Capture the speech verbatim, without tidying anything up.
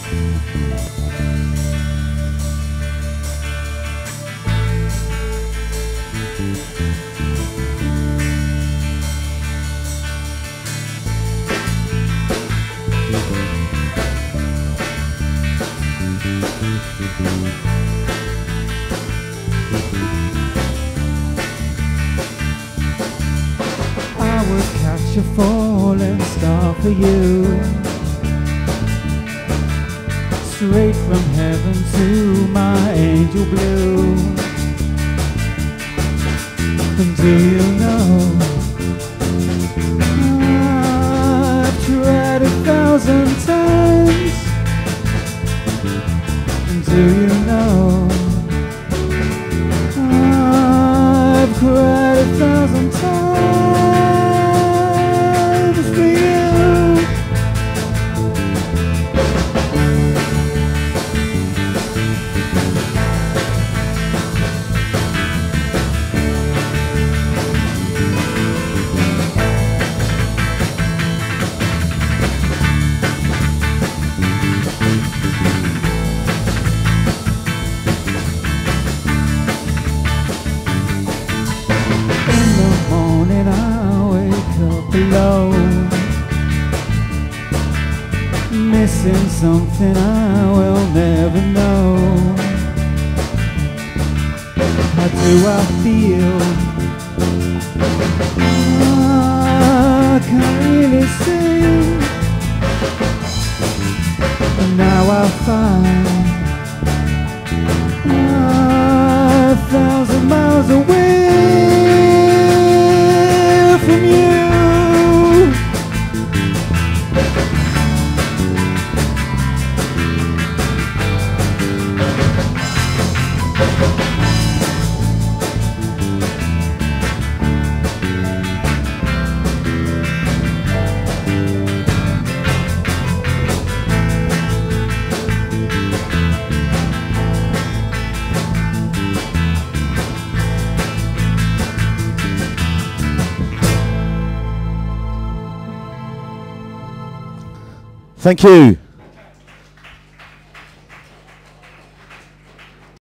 I would catch a falling star for you, straight from heaven to my angel blue. And do you know, I've tried a thousand times. And do you know, I've cried a thousand times for you. Alone, missing something I will never know. How do I feel? I can't really say. And now I find a thousand miles away from you. Thank you.